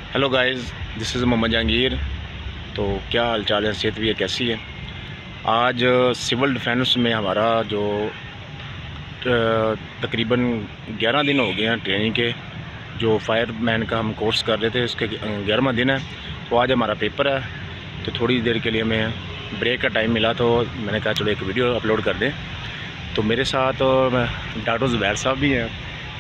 Hello guys, this is Mohammad Jahangir. तो क्या हाल चाल है, सेहत भी है कैसी है। आज सिविल डिफेंस में हमारा जो तकरीबन 11 दिन हो गए हैं ट्रेनिंग के, जो फायरमैन का हम कोर्स कर रहे थे उसके 11वां दिन है। तो आज हमारा पेपर है, तो थोड़ी देर के लिए हमें ब्रेक का टाइम मिला, तो मैंने कहा चलो एक वीडियो अपलोड कर दें। तो मेरे साथ डॉक्टर ज़ुबैर साहब भी हैं।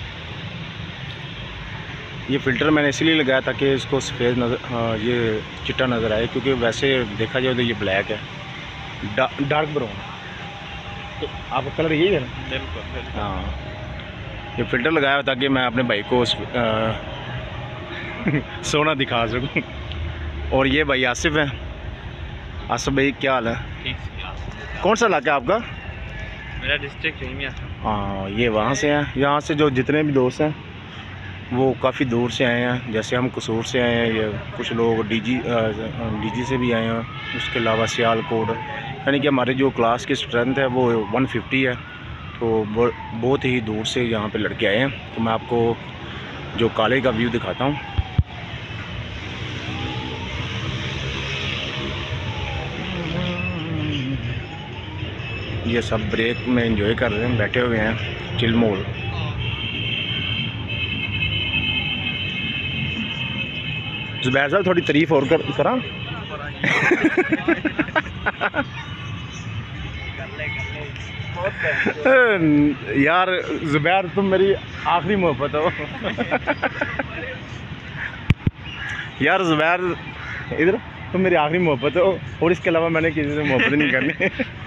ये फ़िल्टर मैंने इसलिए लगाया ताकि इसको सफ़ेद नज़र ये चिट्टा नज़र आए, क्योंकि वैसे देखा जाए तो ये ब्लैक है, डार्क ब्राउन। तो आपका कलर यही है ना? बिल्कुल। हाँ, ये फ़िल्टर लगाया ताकि मैं अपने भाई को सोना दिखा सकूं। और ये भाई आसिफ है। आसिफ भाई क्या हाल है? ठीक। कौन सा इलाका है आपका? मेरा डिस्ट्रिक्ट यही है। हाँ, ये वहाँ से हैं। यहाँ से जो जितने भी दोस्त हैं वो काफ़ी दूर से आए हैं। जैसे हम कसूर से आए हैं, ये कुछ लोग डीजी से भी आए हैं। उसके अलावा सियालकोट, यानी कि हमारे जो क्लास की स्ट्रेंथ है वो 150 है। तो बहुत ही दूर से यहाँ पे लड़के आए हैं। तो मैं आपको जो कॉलेज का व्यू दिखाता हूँ। ये सब ब्रेक में एंजॉय कर रहे हैं, बैठे हुए हैं चिल मोड। ज़ुबैर साहब थोड़ी तारीफ और करा। यार ज़ुबैर, तुम मेरी आखिरी मोहब्बत हो। यार ज़ुबैर, इधर तुम मेरी आखिरी मोहब्बत हो, और इसके अलावा मैंने किसी से मोहब्बत नहीं करनी।